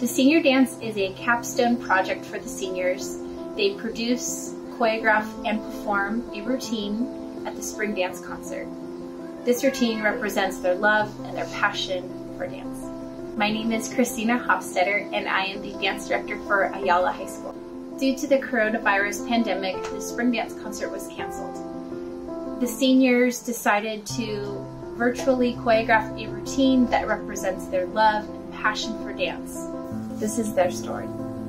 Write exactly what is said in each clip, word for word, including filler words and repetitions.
The senior dance is a capstone project for the seniors. They produce, choreograph, and perform a routine at the spring dance concert. This routine represents their love and their passion for dance. My name is Christina Hofstetter, and I am the dance director for Ayala High School. Due to the coronavirus pandemic, the spring dance concert was canceled. The seniors decided to virtually choreograph a routine that represents their love and passion for dance. This is their story.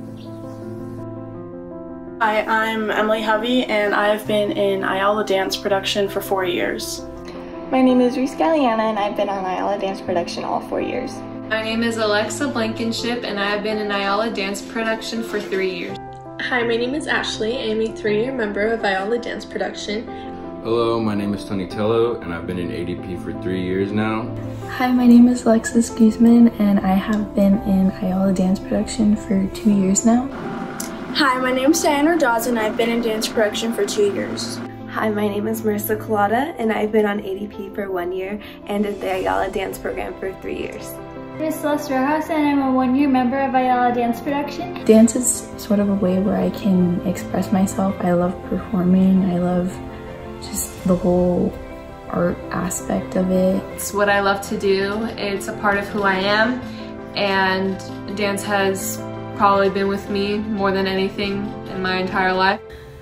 Hi, I'm Emily Hovey, and I've been in Ayala dance production for four years. My name is Reese, and I've been on Ayala dance production all four years. My name is Alexis, and I have been in Ayala dance production for three years. Hi, my name is Ashley. I am a three-year member of Ayala dance production. Hello, my name is Tony Tello, and I've been in A D P for three years now. Hi, my name is Alexis Guzman, and I have been in Ayala dance production for two years now. Hi, my name is Dianne, and I've been in dance production for two years. Hi, my name is Marisa, and I've been on A D P for one year and at the Ayala dance program for three years. My name is Celeste, and I'm a one-year member of Ayala dance production. Dance is sort of a way where I can express myself. I love performing. I love just the whole art aspect of it. It's what I love to do. It's a part of who I am, and dance has probably been with me more than anything in my entire life.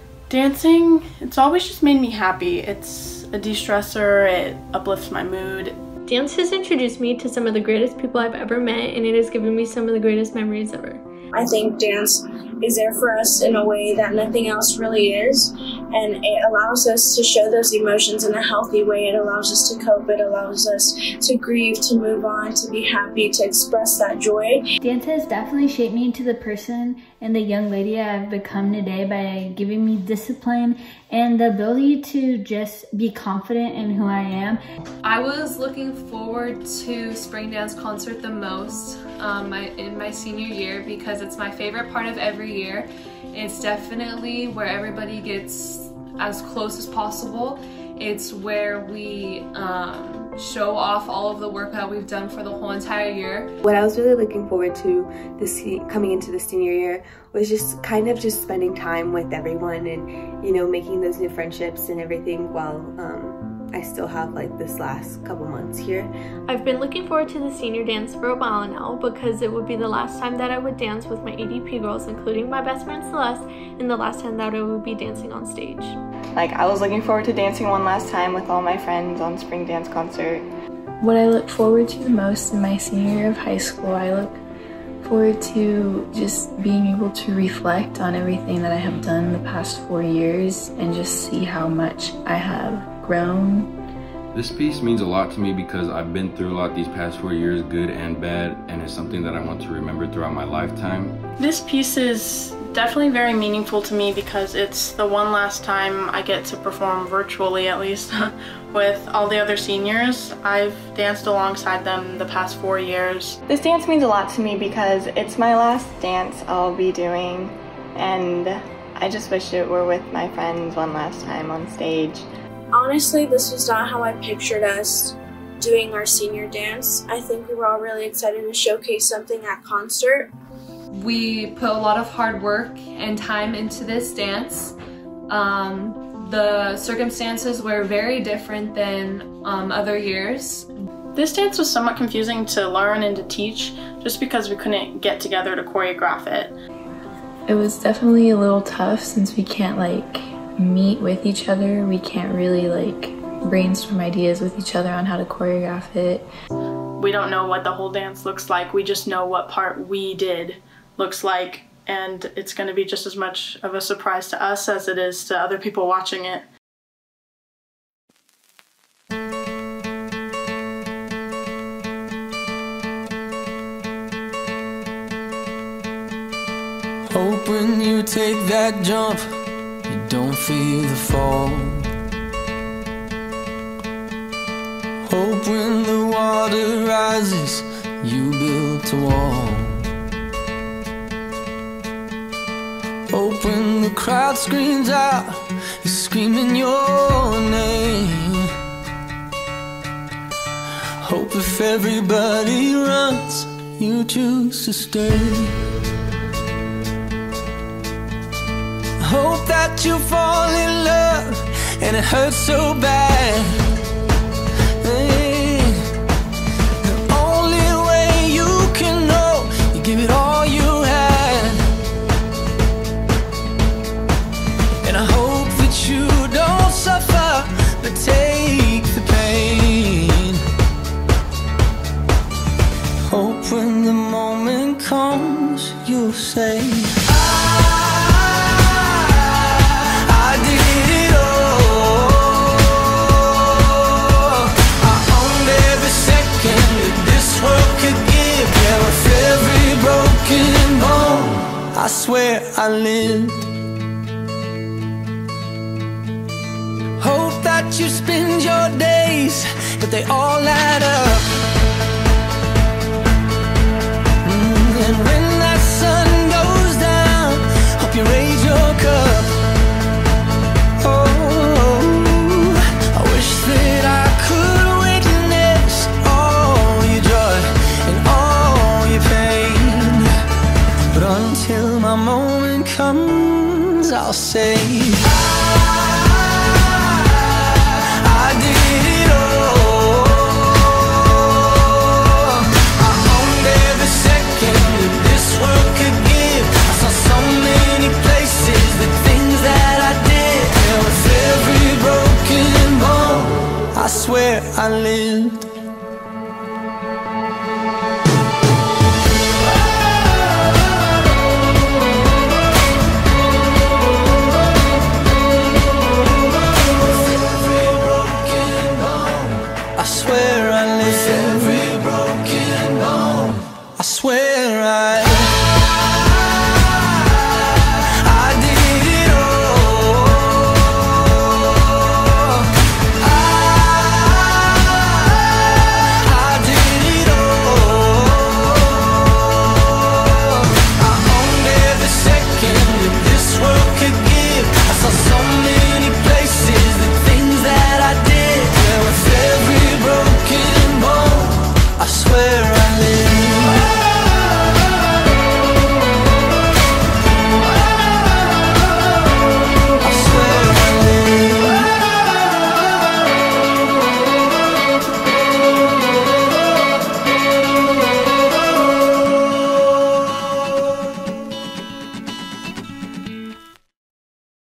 Dancing, it's always just made me happy. It's a de-stressor, it uplifts my mood. Dance has introduced me to some of the greatest people I've ever met, and it has given me some of the greatest memories ever. I think dance is there for us in a way that nothing else really is, and it allows us to show those emotions in a healthy way. It allows us to cope, it allows us to grieve, to move on, to be happy, to express that joy. Dance has definitely shaped me into the person and the young lady I've become today by giving me discipline and the ability to just be confident in who I am. I was looking forward to spring dance concert the most um, my, in my senior year because it's my favorite part of every year. It's definitely where everybody gets as close as possible. It's where we um, show off all of the work that we've done for the whole entire year. What I was really looking forward to this coming into the senior year was just kind of just spending time with everyone and, you know, making those new friendships and everything while um, I still have like this last couple months here. I've been looking forward to the senior dance for a while now because it would be the last time that I would dance with my A D P girls, including my best friend Celeste, and the last time that I would be dancing on stage. Like, I was looking forward to dancing one last time with all my friends on spring dance concert. What I look forward to the most in my senior year of high school, I look forward to just being able to reflect on everything that I have done the past four years and just see how much I have grown. This piece means a lot to me because I've been through a lot these past four years, good and bad, and it's something that I want to remember throughout my lifetime. This piece is definitely very meaningful to me because it's the one last time I get to perform virtually, at least, with all the other seniors. I've danced alongside them the past four years. This dance means a lot to me because it's my last dance I'll be doing, and I just wish it were with my friends one last time on stage. Honestly, this was not how I pictured us doing our senior dance. I think we were all really excited to showcase something at concert. We put a lot of hard work and time into this dance. Um, the circumstances were very different than um, other years. This dance was somewhat confusing to learn and to teach just because we couldn't get together to choreograph it. It was definitely a little tough since we can't like meet with each other. We can't really like brainstorm ideas with each other on how to choreograph it. We don't know what the whole dance looks like. We just know what part we did looks like, and it's going to be just as much of a surprise to us as it is to other people watching it. Hope when you take that jump you don't feel the fall. Hope when the water rises you built a wall. Hope when the crowd screams out you're screaming your name. Hope if everybody runs you choose to stay. I hope that you fall in love and it hurts so bad. Hey, the only way you can know, you give it all you had. And I hope that you don't suffer, but take the pain. Hope when the moment comes, you'll say, I swear I lived. Hope that you spend your days, but they all add up. Mm, and when that sun goes down, hope you raise your cup. Oh, I wish that I could witness all your joy and all your pain, but until my moment comes, I'll say I did it all. I owned every second that this world could give. I saw so many places, the things that I did. And with every broken bone, I swear I lived.